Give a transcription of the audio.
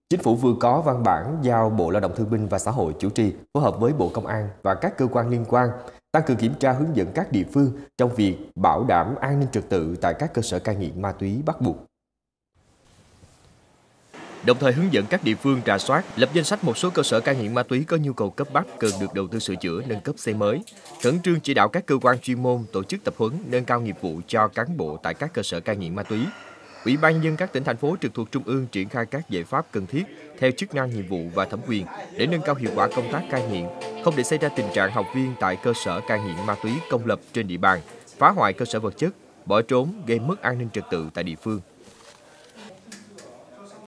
Chính phủ vừa có văn bản giao Bộ Lao động Thương binh và Xã hội chủ trì phối hợp với Bộ Công an và các cơ quan liên quan tăng cường kiểm tra hướng dẫn các địa phương trong việc bảo đảm an ninh trật tự tại các cơ sở cai nghiện ma túy bắt buộc. Đồng thời hướng dẫn các địa phương rà soát, lập danh sách một số cơ sở cai nghiện ma túy có nhu cầu cấp bách cần được đầu tư sửa chữa, nâng cấp xây mới, khẩn trương chỉ đạo các cơ quan chuyên môn tổ chức tập huấn, nâng cao nghiệp vụ cho cán bộ tại các cơ sở cai nghiện ma túy. Ủy ban nhân dân các tỉnh thành phố trực thuộc trung ương triển khai các giải pháp cần thiết theo chức năng, nhiệm vụ và thẩm quyền để nâng cao hiệu quả công tác cai nghiện, không để xảy ra tình trạng học viên tại cơ sở cai nghiện ma túy công lập trên địa bàn phá hoại cơ sở vật chất, bỏ trốn gây mất an ninh trật tự tại địa phương.